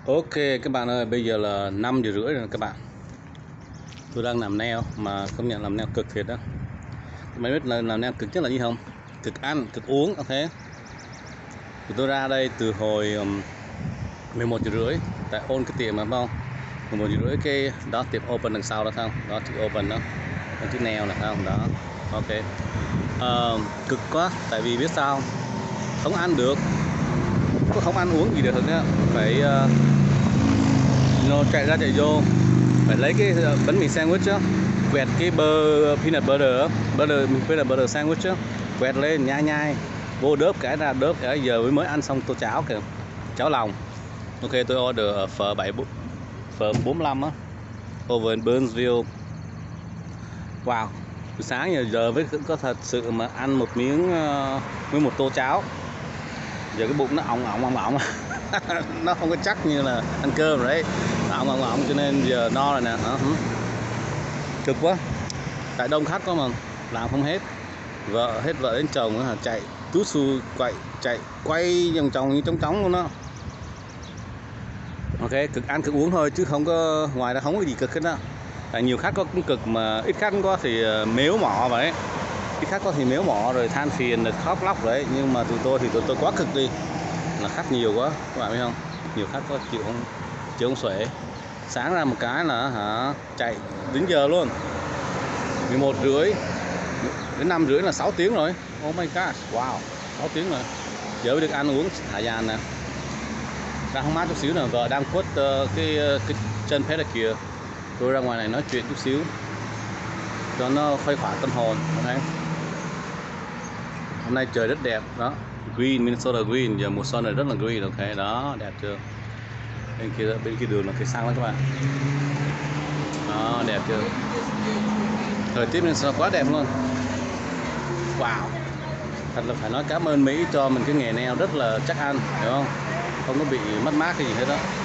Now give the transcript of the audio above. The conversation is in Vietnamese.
Ok các bạn ơi, bây giờ là 5 giờ rưỡi rồi các bạn. Tôi đang làm nail mà không nhận làm nail cực thiệt đó. Mày biết là làm nail cực nhất là gì không? Cực ăn, cực uống, ok. Thì tôi ra đây từ hồi 11 giờ rưỡi tại ôn cái tiệm mà phải không? 11 giờ rưỡi cái đó tiệm open đằng sau đó không? Đó chữ open đó. Còn chữ nail này không? Đó. Ok. Cực quá tại vì biết sao không? Không ăn được. Có không ăn uống gì được nữa. Phải nó chạy ra chạy vô, phải lấy cái bánh mì sandwich á, quẹt cái peanut butter peanut butter sandwich á, quẹt lên nhai nhai vô đớp cái ra đớp cái giờ mới ăn xong tô cháo kìa, cháo lòng. Ok, tôi order phở 45 á, over in Burnsville. Wow, từ sáng giờ với có thật sự mà ăn một miếng với một tô cháo, giờ cái bụng nó ỏng nó không có chắc như là ăn cơm rồi đấy, ỏng cho nên giờ no rồi nè. Cực quá tại đông khách có mà làm không hết, hết vợ đến chồng chạy tú su chạy quay vòng vòng như trống trống luôn đó. Ok, cực ăn cực uống thôi chứ không có ngoài ra không có gì cực hết đó. Tại nhiều khách có cũng cực mà ít khách có thì mếu mọ vậy, ít khách có thì mếu mọ rồi than phiền rồi khóc lóc đấy, nhưng mà tụi tôi thì tụi tôi quá cực đi, là khách nhiều quá các bạn biết không, nhiều khách có chịu không xuể. Sáng ra một cái là chạy đến giờ luôn, 11 rưỡi đến 5 rưỡi là 6 tiếng rồi. Oh my god, wow, 6 tiếng rồi, giờ mới được ăn uống thả dàn nè. Ra không mát chút xíu nè, vợ đang khuất cái chân pedicure, tôi ra ngoài này nói chuyện chút xíu cho nó khuây khỏa tâm hồn. Okay. Hôm nay trời rất đẹp đó, green, Minnesota green, giờ mùa xuân này rất là green. Ok đó, đẹp chưa, bên kia đường là cây xăng đó các bạn, đó đẹp chưa, thời tiết Minnesota quá đẹp luôn. Wow, thật là phải nói cảm ơn Mỹ cho mình cái nghề nail rất là chắc ăn, hiểu không, không có bị mất mát cái gì hết đó.